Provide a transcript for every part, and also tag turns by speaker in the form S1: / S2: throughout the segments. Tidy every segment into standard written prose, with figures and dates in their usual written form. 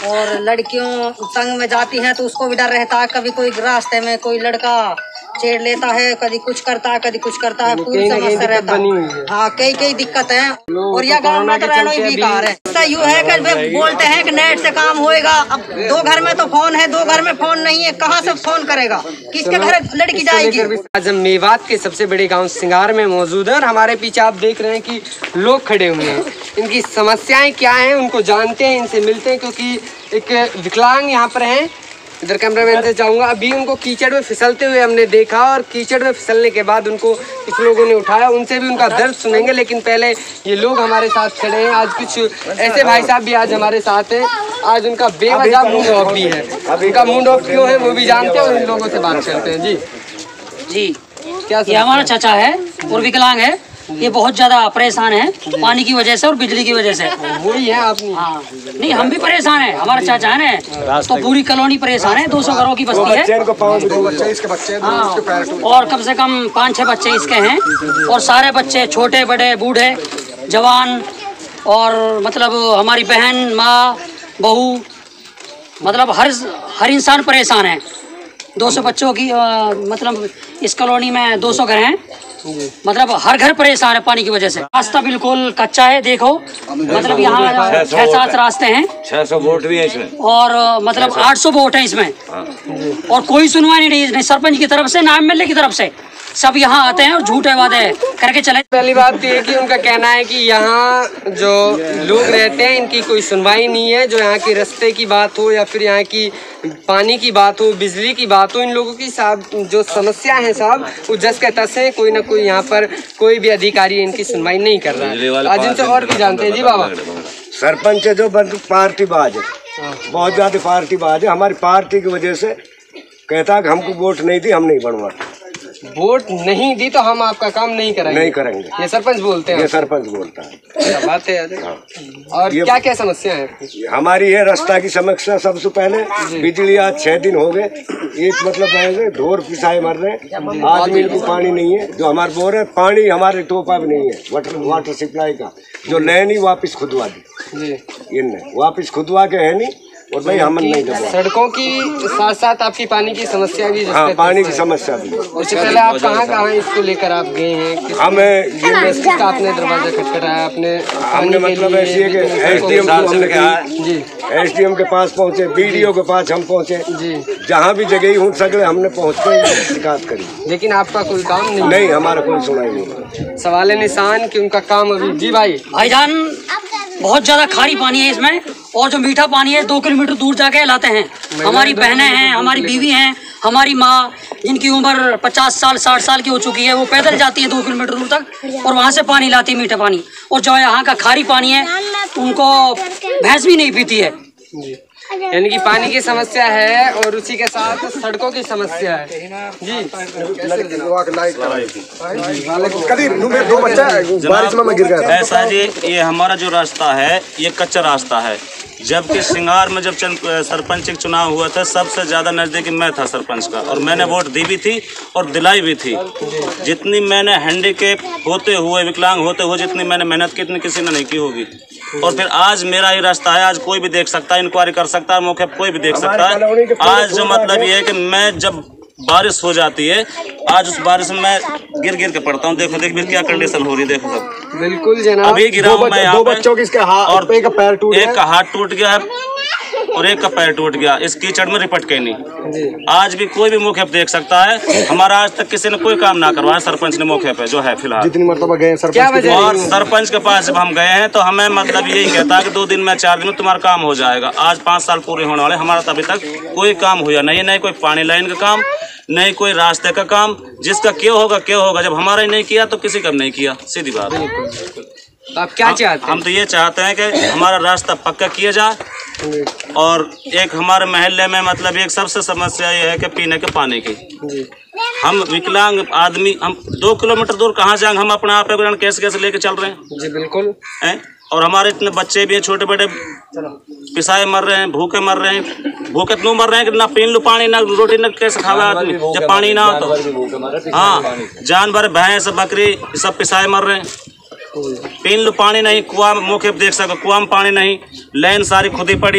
S1: और लड़कियों तंग में जाती हैं तो उसको भी डर रहता है, कभी कोई रास्ते में कोई लड़का छेड़ लेता है, कभी कुछ करता है, कभी कुछ करता है, पूरी समस्या रहता है। हाँ, कई दिक्कत है। और यह गाँव में तो रहना ही बेकार है। यूँ है कि बोलते हैं कि नेट से काम होएगा, अब 2 घर में तो फोन है, 2 घर में फोन नहीं है, कहाँ से फोन करेगा, किसके घर लड़की जाएगी।
S2: आज हम मेवात के सबसे बड़े गांव सिंगार में मौजूद है और हमारे पीछे आप देख रहे हैं कि लोग खड़े हुए हैं। इनकी समस्याएं क्या हैं उनको जानते हैं, इनसे मिलते हैं, क्योंकि एक विकलांग यहाँ पर हैं। इधर कैमरामैन से चाहूँगा, अभी उनको कीचड़ में फिसलते हुए हमने देखा और कीचड़ में फिसलने के बाद उनको कुछ लोगों ने उठाया, उनसे भी उनका दर्द सुनेंगे। लेकिन पहले ये लोग हमारे साथ खड़े हैं। आज कुछ ऐसे भाई साहब भी आज हमारे साथ हैं। आज उनका बेवजह मूड ऑफ भी है। उनका मूड ऑफ क्यों है वो भी जानते हैं और इन लोगों से बात करते हैं। जी
S3: क्या ये हमारा चाचा है और विकलांग है। ये बहुत ज्यादा परेशान है पानी की वजह से और बिजली की वजह से।
S2: वही है आप?
S3: हाँ, नहीं हम भी परेशान है, हमारा चाचा है ना, तो पूरी कॉलोनी परेशान है। 200 घरों की बस्ती है। हाँ, और कम से कम 5-6 बच्चे इसके हैं और सारे बच्चे छोटे बड़े बूढ़े जवान और मतलब हमारी बहन माँ बहू, मतलब हर इंसान परेशान है। 200 बच्चों की मतलब इस कॉलोनी में 200 घर हैं, मतलब हर घर परेशान है पानी की वजह से। रास्ता बिल्कुल कच्चा है, देखो मतलब यहाँ 6-7 रास्ते हैं,
S4: 600 वोट भी है इसमें और
S3: मतलब 800 वोट है इसमें और कोई सुनवाई नहीं सरपंच की तरफ से ना एमएलए की तरफ से। सब यहाँ आते हैं और झूठे वादे करके चले।
S2: पहली बात ये है कि उनका कहना है कि यहाँ जो लोग रहते हैं इनकी कोई सुनवाई नहीं है। जो यहाँ के रास्ते की बात हो या फिर यहाँ की पानी की बात हो, बिजली की बात हो, इन लोगों की साहब जो समस्या है साहब वो जस के तस है। कोई ना कोई यहाँ पर कोई भी अधिकारी इनकी सुनवाई नहीं कर रहा है। आज इनसे और भी जानते हैं। जी बाबा,
S5: सरपंच है जो पार्टी बाज है, बहुत ज्यादा पार्टी बाज है। हमारी पार्टी की वजह से कहता है कि हमको वोट नहीं दी, हम नहीं बनवा।
S2: वोट नहीं दी तो हम आपका काम नहीं करेंगे। ये सरपंच बोलते हैं?
S5: ये सरपंच बोलता है।
S2: क्या बात है। हाँ। और क्या क्या समस्या है
S5: हमारी? है रास्ता की समस्या सबसे पहले। बिजली आज 6 दिन हो गए, एक मतलब पहले ढोर पिसाए मर रहे हैं। आदमी को पानी नहीं है। जो हमारे बोर है पानी हमारे टोपा भी नहीं है, वाटर सप्लाई का जो नैनी वापिस खुदवा दी, इनने वापिस खुदवा के है नहीं। और भाई हम नहीं दबा।
S2: सड़कों की साथ साथ आपकी पानी की समस्या भी?
S5: हाँ, पानी की समस्या भी।
S2: उससे पहले आप कहाँ इसको लेकर आप गए हैं?
S5: हमें ये
S2: आपने दरवाजा खटखटाया,
S5: हमने मतलब ऐसी है कि एसडीएम को हमने कहा जी, एसडीएम के पास पहुँचे, बीडीओ के पास हम पहुँचे जी, जहाँ भी जगह हूँ सगले हमने पहुँच कर शिकायत करी,
S2: लेकिन आपका कोई काम
S5: नहीं हमारा कोई सुनाई नहीं।
S2: सवाल निशान कि उनका काम अभी। जी
S3: भाईजान, बहुत ज्यादा खारी पानी है इसमें और जो मीठा पानी है 2 किलोमीटर दूर जाके लाते हैं। हमारी बहनें हैं, हमारी बीवी हैं, हमारी माँ जिनकी उम्र 50 साल 60 साल की हो चुकी है, वो पैदल जाती है 2 किलोमीटर दूर तक और वहाँ से पानी लाती है, मीठा पानी। और जो यहाँ का खारी पानी है उनको भैंस भी नहीं पीती है।
S2: यानी कि पानी की समस्या है और उसी के साथ सड़कों की समस्या है। जी
S4: ऐसा जी, ये हमारा जो रास्ता है ये कच्चा रास्ता है। जबकि सिंगार में जब सरपंच का चुनाव हुआ था सबसे ज़्यादा नज़दीकी मैं था सरपंच का और मैंने वोट दी भी थी और दिलाई भी थी। जितनी मैंने हैंडीकेप होते हुए, विकलांग होते हुए जितनी मैंने मेहनत की इतनी किसी ने नहीं की होगी। और फिर आज मेरा ही रास्ता है, आज कोई भी देख सकता है, इंक्वायरी कर सकता है, मौके पर कोई भी देख सकता है। आज जो मतलब ये है कि मैं जब बारिश हो जाती है, आज उस बारिश में मैं गिर के पड़ता हूँ। देखो देख क्या कंडीशन हो रही है, देखो सब।
S2: बिल्कुल जनाब,
S4: अभी गिरा हूँ मैं यहाँ पे।
S5: 2 बच्चों की
S4: और एक का पैर टूट गया, एक का हाथ टूट गया है और एक का पैर टूट गया इस कीचड़ में रिपट के नहीं। आज भी कोई भी मौके पे देख सकता है। हमारा आज तक किसी ने कोई काम ना करवाया सरपंच ने मौके पे जो है फिलहाल।
S5: जितनी मरतबा गए सरपंच
S4: और सरपंच के पास जब हम गए हैं तो हमें मतलब यही कहता है कि 2 दिन में 4 दिन में तुम्हारा काम हो जाएगा। आज 5 साल पूरे होने वाले, हमारा अभी तक कोई काम हुआ नहीं कोई पानी लाइन का काम, नहीं कोई रास्ते का काम। जिसका क्यों होगा, जब हमारा ही नहीं किया तो किसी का नहीं किया, सीधी बात है।
S2: तो आप क्या चाहते हैं?
S4: हम तो ये चाहते हैं कि हमारा रास्ता पक्का किया जाए और एक हमारे महल्ले में मतलब एक सबसे समस्या ये है कि पीने के पानी की। हम विकलांग आदमी, हम 2 किलोमीटर दूर कहाँ जाएंगे? हम अपने आप कैसे लेके चल रहे हैं?
S2: जी बिल्कुल
S4: है। और हमारे इतने बच्चे भी हैं, छोटे बड़े पिसाए मर रहे हैं, भूखे मर रहे हैं। भूखे इतने मर रहे हैं कि ना पीन लो पानी, ना रोटी, ना कैसे खावे आदमी जब पानी ना हो तो। हाँ, जानवर भैंस बकरी सब पिसाए मर रहे हैं। पीन लो पानी नहीं, कुआं मौके पर देख सको कुआं में पानी नहीं, लाइन सारी खुद ही पड़ी है।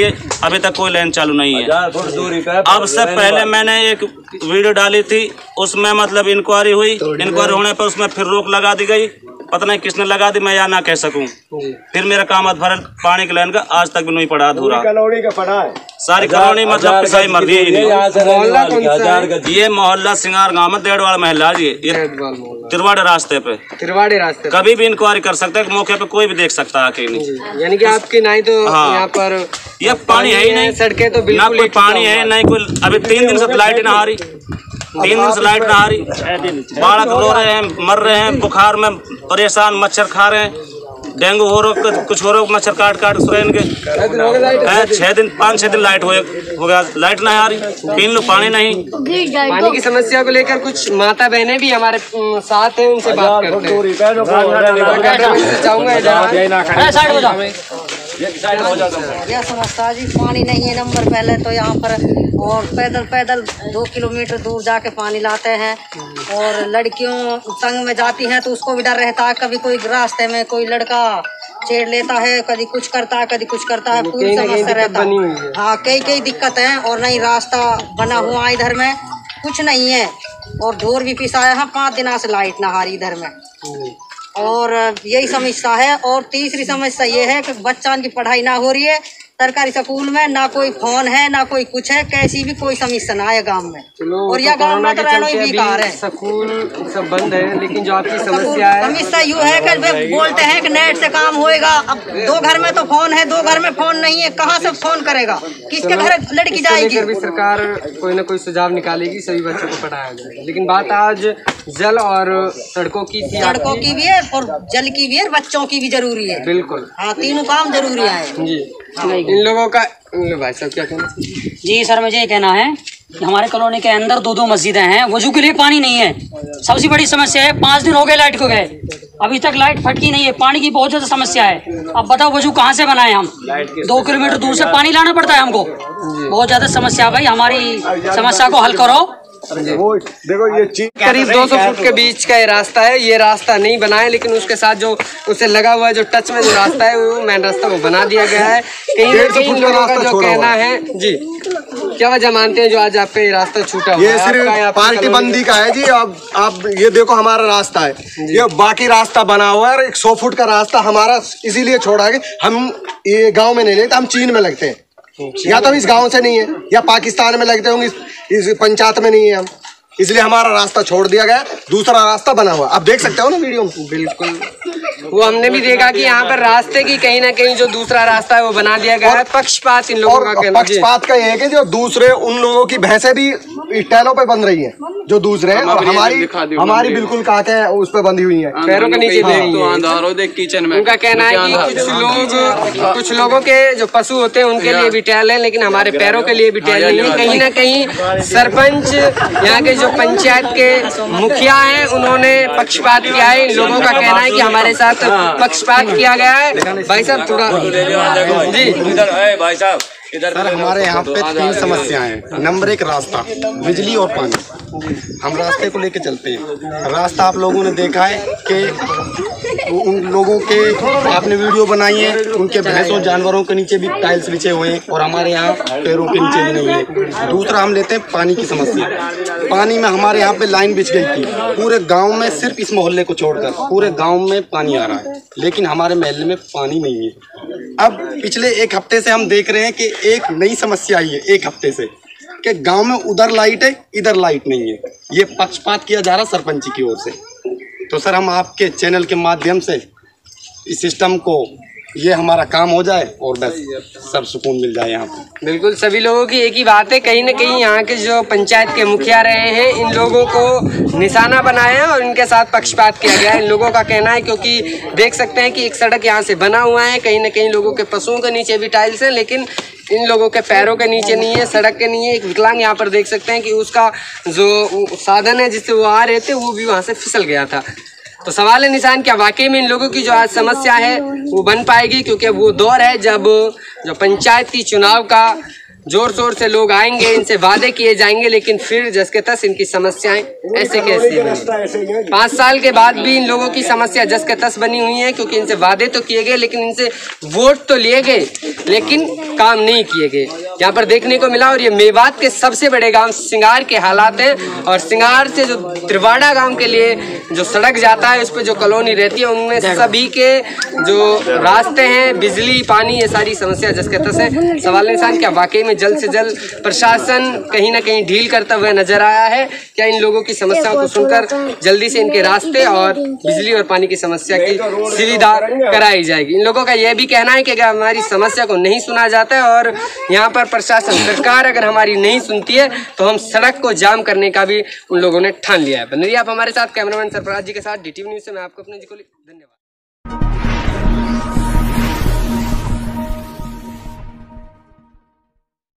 S4: अभी तक कोई लाइन चालू नहीं है। अब से पहले मैंने एक वीडियो डाली थी, उसमें मतलब इंक्वायरी हुई, इंक्वायरी होने पर उसमें फिर रोक लगा दी गई। पता नहीं किसने लगा दी, मैं या ना कह सकूं। फिर मेरा काम भरल पानी की लाइन का आज तक भी नहीं पड़ा अधूरा।
S5: कॉलोनी का पड़ा है,
S4: सारी कॉलोनी मतलब पिसाई मर रही है। ये मोहल्ला सिंगार गाँव में डेढ़वाड़ महल्ला जी, ये तिरवाड़े रास्ते पे कभी भी इंक्वायरी कर सकते हैं, मौके पे कोई भी देख सकता है अकेले।
S2: यानी कि आपके नहीं तो यहाँ पर
S4: ये पानी है ही नहीं,
S2: सड़कें तो
S4: ना कोई पानी है नहीं कोई। अभी 3 दिन से लाइट ना आ रही, 3 दिन से लाइट ना आ रही। बालक रो रहे हैं, मर रहे हैं, बुखार में परेशान, मच्छर खा रहे हैं, डेंगू हो रहा, कुछ हो रहा, मच्छर काट सोए इनके। 5-6 दिन लाइट हो गया, लाइट नहीं आ रही, पीने लो पानी नहीं।
S2: पानी की समस्या को लेकर कुछ माता बहनें भी हमारे साथ हैं, उनसे बात करते हैं।
S1: यह समस्या जी, पानी नहीं है नंबर पहले तो यहाँ पर, और पैदल 2 किलोमीटर दूर जाके पानी लाते हैं। और लड़कियों संग में जाती हैं तो उसको भी डर रहता है, कभी कोई रास्ते में कोई लड़का छेड़ लेता है, कभी कुछ करता है, कभी कुछ करता है, पूरी समस्या रहता है। हाँ, कई दिक्कत है, और नहीं रास्ता बना हुआ इधर में कुछ नहीं है, और ढोर भी पिसाया है। 5 दिन से लाइट ना आ रही इधर में, और यही समस्या है। और तीसरी समस्या ये है कि बच्चों की पढ़ाई ना हो रही है सरकारी स्कूल में, ना कोई फोन है ना कोई कुछ है, कैसी भी कोई समस्या ना है गांव में। और यह गांव में तो रहना ही बेकार है,
S2: स्कूल सब बंद है। लेकिन जो आपकी समस्या
S1: यूँ है कि वे बोलते हैं कि नेट से काम होएगा। अब 2 घर में तो फोन है, 2 घर में फोन नहीं है, कहाँ से फोन करेगा, किसके घर लड़की जाएगी।
S2: भी सरकार कोई ना कोई सुझाव निकालेगी, सभी बच्चों को पढ़ाया जाएगा। लेकिन बात आज जल और सड़कों की भी
S1: है, और जल की भी है, बच्चों की भी जरूरी है।
S2: बिल्कुल,
S1: हाँ, तीनों काम जरूरी है
S2: जी। इन लोगों का भाई साहब क्या कहना?
S3: जी सर, मुझे ये कहना है कि हमारे कॉलोनी के अंदर 2 मस्जिदें हैं, वजू के लिए पानी नहीं है। सबसे बड़ी समस्या है, 5 दिन हो गए लाइट को गए, अभी तक लाइट फटकी नहीं है। पानी की बहुत ज्यादा समस्या है। अब बताओ वजू कहाँ से बनाए हम? 2 किलोमीटर दूर से पानी लाना पड़ता है हमको। बहुत ज्यादा समस्या भाई, हमारी समस्या को हल करो।
S5: वो देखो ये चीज
S2: करीब 200 फुट के बीच का ये रास्ता है। ये रास्ता नहीं बना है, लेकिन उसके साथ जो उसे लगा हुआ है, जो टच में जो रास्ता है, वो मेन रास्ता को बना दिया गया है। कहीं ना कहीं लोगों का जो कहना है जी, क्या वजह मानते हैं जो आज आपका ये रास्ता छूटा हुआ है?
S6: ये सिर्फ पार्टी बंदी का है जी। अब आप ये देखो, हमारा रास्ता है, ये बाकी रास्ता बना हुआ है, और 100 फुट का रास्ता हमारा इसीलिए छोड़ा है कि हम ये गाँव में नहीं लगते, हम चीन में लगते हैं। या तो हम इस गांव से नहीं है, या पाकिस्तान में लगते होंगे, इस पंचायत में नहीं है हम, इसलिए हमारा रास्ता छोड़ दिया गया, दूसरा रास्ता बना हुआ। आप देख सकते हो ना वीडियो में।
S2: बिल्कुल, वो हमने भी देखा कि यहाँ पर रास्ते की कहीं ना कहीं जो दूसरा रास्ता है वो बना दिया गया है। पक्षपात इन लोगों का कहना।
S6: पक्षपात का ये है कि जो दूसरे उन लोगों की भैंसें भी टैलों पे बन रही हैं, जो दूसरे हैं, और हमारी बिल्कुल काके उस पे बंधी हुई है,
S2: पैरों के नीचे किचन में। उनका कहना है कि कुछ लोगों के जो पशु होते हैं उनके लिए भी टैल है, लेकिन हमारे पैरों के लिए भी टैल नहीं है। कहीं ना कहीं सरपंच, यहाँ के जो पंचायत के मुखिया हैं, उन्होंने पक्षपात किया है। इन लोगों का कहना है कि हमारे साथ पक्षपात किया गया है। भाई साहब थोड़ा जी,
S6: भाई साहब सर, हमारे यहाँ पे 3 समस्याएं हैं। नंबर 1 रास्ता, बिजली और पानी। हम रास्ते को लेके चलते हैं। रास्ता आप लोगों ने देखा है कि उन लोगों के आपने वीडियो बनाई है, उनके भैंसों जानवरों के नीचे भी टाइल्स बिछे हुए हैं, और हमारे यहाँ पैरों के नीचे भी नहीं है। दूसरा हम लेते हैं पानी की समस्या। पानी में हमारे यहाँ पे लाइन बिछ गई थी, पूरे गाँव में, सिर्फ इस मोहल्ले को छोड़कर पूरे गाँव में पानी आ रहा है, लेकिन हमारे मोहल्ले में पानी नहीं है। अब पिछले 1 हफ्ते से हम देख रहे हैं कि एक नई समस्या आई है 1 हफ्ते से, कि गांव में उधर लाइट है, इधर लाइट नहीं है। ये पक्षपात किया जा रहा सरपंच की ओर से। तो सर, हम आपके चैनल के माध्यम से इस सिस्टम को, ये हमारा काम हो जाए और बस सब सुकून मिल जाए यहाँ पे।
S2: बिल्कुल, सभी लोगों की एक ही बात है, कहीं ना कहीं यहाँ के जो पंचायत के मुखिया रहे हैं, इन लोगों को निशाना बनाया है और इनके साथ पक्षपात किया गया है। इन लोगों का कहना है, क्योंकि देख सकते हैं कि एक सड़क यहाँ से बना हुआ है, कहीं ना कहीं लोगों के पशुओं के नीचे भी टाइल्स हैं, लेकिन इन लोगों के पैरों के नीचे नहीं है, सड़क के नहीं है। एक विकलांग यहाँ पर देख सकते हैं कि उसका जो साधन है जिससे वो आ रहे थे, वो भी वहाँ से फिसल गया था। तो सवाल है निशान, क्या वाकई में इन लोगों की जो आज समस्या है वो बन पाएगी? क्योंकि अब वो दौर है जब जो पंचायती चुनाव का जोर शोर से लोग आएंगे, इनसे वादे किए जाएंगे, लेकिन फिर जस के तस इनकी समस्याएं ऐसे कैसी बनी। 5 साल के बाद भी इन लोगों की समस्या जस के तस बनी हुई है, क्योंकि इनसे वादे तो किए गए, लेकिन इनसे वोट तो लिए गए, लेकिन काम नहीं किए गए। यहाँ पर देखने को मिला। और ये मेवात के सबसे बड़े गांव सिंगार के हालात हैं। और सिंगार से जो त्रिवाड़ा गांव के लिए जो सड़क जाता है, उस पर जो कॉलोनी रहती है, उनमें सभी के जो रास्ते हैं, बिजली, पानी, ये सारी समस्या जस के तस है। सवाल निशान, क्या वाकई में जल्द से जल्द प्रशासन कहीं ना कहीं ढील करता हुआ नजर आया है? क्या इन लोगों की समस्याओं को सुनकर जल्दी से इनके रास्ते और बिजली और पानी की समस्या की सुविधा कराई जाएगी? इन लोगों का यह भी कहना है कि अगर हमारी समस्या को नहीं सुना जाता है और यहाँ पर प्रशासन, सरकार अगर हमारी नहीं सुनती है, तो हम सड़क को जाम करने का भी उन लोगों ने ठान लिया है। बने रहिए आप हमारे साथ, कैमरामैन सरफराज जी के साथ, DTV न्यूज़ से मैं आपको अपने जी को धन्यवाद।